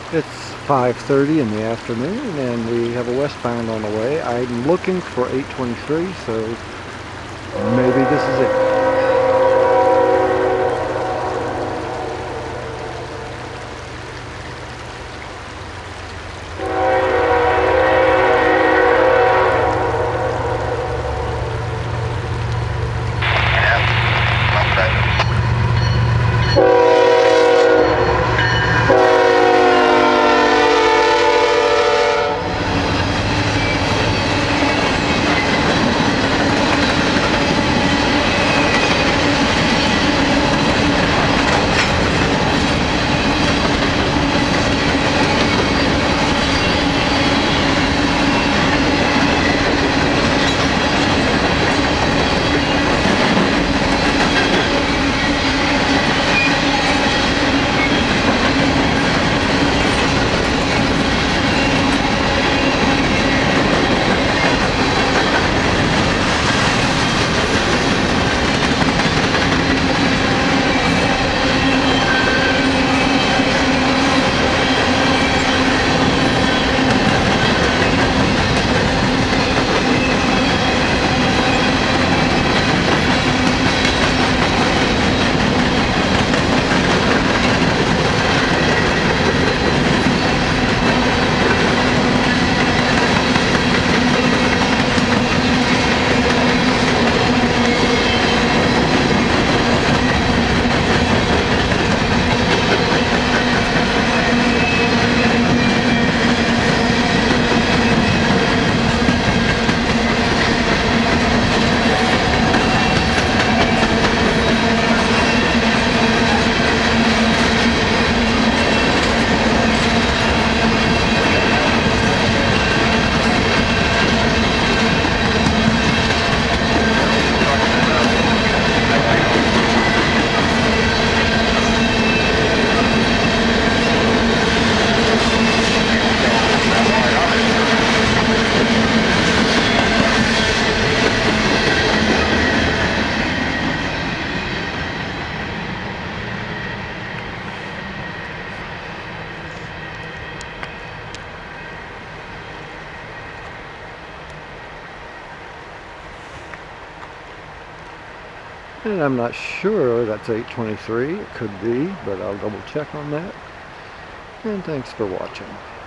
It's 5:30 in the afternoon and we have a westbound on the way. I'm looking for 823, so maybe this is it. And I'm not sure that's 823. It could be, but I'll double check on that. And thanks for watching.